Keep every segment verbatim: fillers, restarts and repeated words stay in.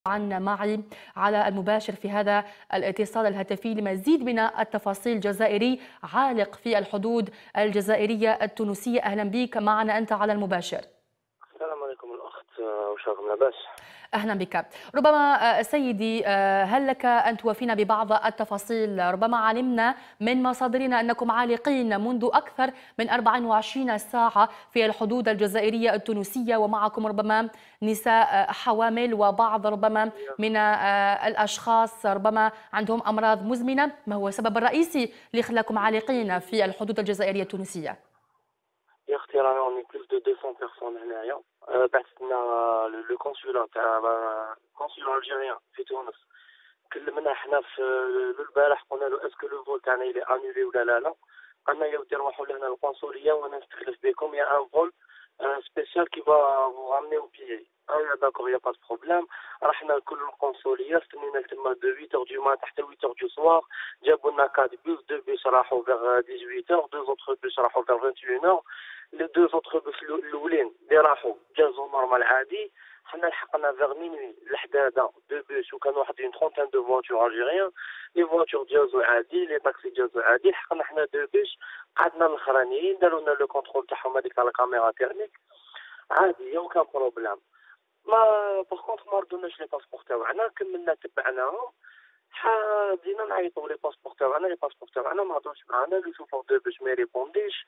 عن معي على المباشر في هذا الاتصال الهاتفي لمزيد من التفاصيل. جزائري عالق في الحدود الجزائرية التونسية، أهلا بك معنا أنت على المباشر. السلام عليكم الأخت وشاكم لاباس. أهلا بك. ربما سيدي، هل لك أن توافينا ببعض التفاصيل؟ ربما علمنا من مصادرنا أنكم عالقين منذ أكثر من أربع وعشرين ساعة في الحدود الجزائرية التونسية، ومعكم ربما نساء حوامل وبعض ربما من الأشخاص ربما عندهم أمراض مزمنة. ما هو السبب الرئيسي اللي خلاكم عالقين في الحدود الجزائرية التونسية؟ يا اختي رانا اوني بلوس دو مئتين بيرسون هنايا. بعثت لنا لو كونسولا تاع الكونسولا الجيريان في تونس، كلمنا حنا في البارح قلنا له اسكو لو فول تاعنا يلي انولي ولا لا لا. قالنا يا ودي روحوا لهنا القنصليه وانا نستخلف بكم يا ان فول سبيسيال كي فا فو رامني او بيي. اه داكور يا با بروبليم. رحنا لكل القنصليه، استنينا تما دو ثمانية اور دو مات حتى ثمانية اور دو سوار. جابوا لنا أربعة بيس، دو بيس راحوا فيغ ثمانية عشرة اور، دو زوطخ بيس راحوا فيغ واحد وعشرين اور. لي دو زوطخ بيس الاولين اللي راحوا جازو نورمال عادي. حنا لحقنا فيغ مينوي الحداده دو بيس وكانوا واحد اون ترونتين دو فواتور الجيريان. لي فواتور جازو عادي، لي تاكسي جازو عادي. لحقنا حنا دو بيس، قعدنا الاخرانيين داروا لنا لو كونترول تاعهم هذيك تاع الكاميرا تيرميك عادي، يا كان بروبليم. ما باغ كونطخ ما ردوناش لي باسبور تاعنا، كملنا تبعناهم. بدينا نعيطوا لي باسبور تاعنا، لي باسبور تاعنا ما هضروش معنا، لو شوفور دو باش ما يريبونديش.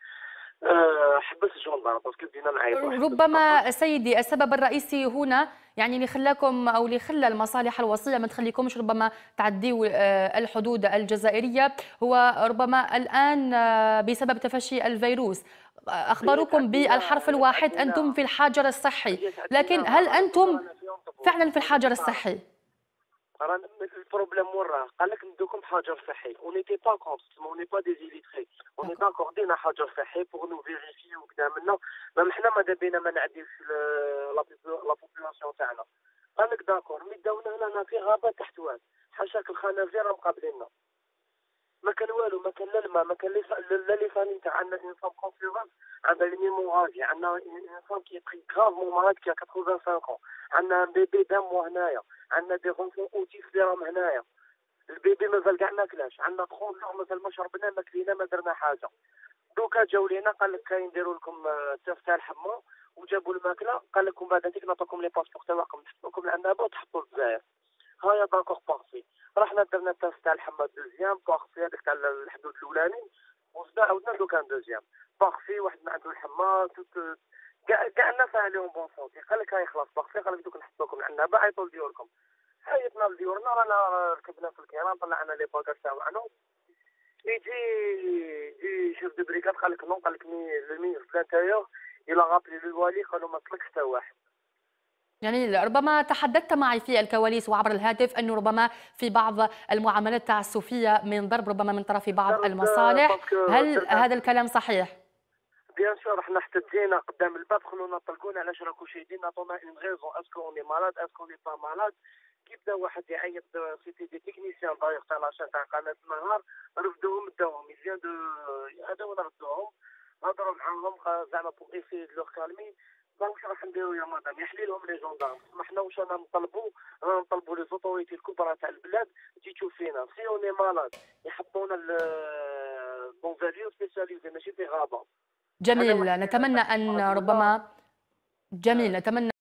أه حبس الجندار باسكو بدينا نعيطوا. ربما سيدي السبب الرئيسي هنا يعني اللي خلاكم او اللي خلى المصالح الوصيه ما تخليكمش ربما تعديوا الحدود الجزائريه هو ربما الان بسبب تفشي الفيروس. اخبروكم بالحرف الواحد انتم في الحجر الصحي، لكن هل انتم فعلا في الحجر الصحي؟ رانا البروبليم وين راه؟ قال لك ندوكم حجر صحي، اونيتي با كونت، اوني با دي زيليتري، اوني داكور دينا حجر صحي بوغ نو فيريفيو وكذا منا. ما حنا ماذا بينا ما نعديوش لا بوبولاسيون تاعنا. قال لك داكور، مي داونا هنا في غابه تحت واد، حاشاك الخنازير مقابلينا. ما كان والو، ما كان لا الماء، ما كان لا لي فامي تاع عندنا اون فام كونفيرونس عندها ليميموراجي، عندنا اون فام كي تري كراف مون مالاد كي ثمانية وثمانين عام، عندنا بيبي دام مو هنايا، عندنا دي غونفون اوتيس اللي راهم هنايا. البيبي مازال كاع ما كلاش، عندنا ثلاثين جور مازال ما شربنا ما كلينا ما درنا حاجه. دوكا جاو لينا قال لك كاين نديروا لكم تيست تاع الحمى وجابوا الماكله، قال لكم بعد انتك نعطوكم لي باسبور تاعكم نحطوكم العنابه وتحطوا الجزائر. هايا داكور بارفي. رحنا درنا التيست تاع الحمى دوزيام بارفي، هذاك تاع الحدود الاولاني، وزدنا عاودنا دوكا دوزيام بارفي. واحد ما عنده الحمى كاع كاع الناس عليهم بون سونتي. قال لك هاي خلاص بارفي، قال لك دوك نحطوكم العنابه عيطوا لديوركم. عيطنا لديورنا، رانا ركبنا في الكيران طلعنا لي باكاج تاعنا. يجي يجي شيف دو بريكاد قال لك نون، قال لك مي لو مينيستر انتيريور الى غابلي الوالي قالوا ما طلقش حتى واحد. يعني ربما تحدثت معي في الكواليس وعبر الهاتف أنه ربما في بعض المعاملات تعسفية من ضرب ربما من طرف بعض المصالح، هل هذا الكلام صحيح؟ بيان سور حنا حتى جينا قدام الباب خلونا طلقونا علاش راكو شايدين، عطونا اون غيزون اسكو اوني مالاد اسكو اوني با مالاد. كي بدا واحد يعيط سيتي دي تكنيسيان داير تاع لاشين تاع قناه النهار، رفدوهم داوهم يزيان دو هذا وين ردوهم. هضروا معاهم زعما بوغ ايسي دو لوغ كالمي. واش راح نديرو يا مدام؟ يحلي لهم لي جوندارم. ما حنا واش رانا نطلبوا؟ رانا نطلبوا لي زوتوريتي الكبرى تاع البلاد تجي تشوف فينا سي اوني مالاد يحطونا بون فاليو سبيسياليزي ماشي في غابه. جميل، نتمنى أن ربما جميل نتمنى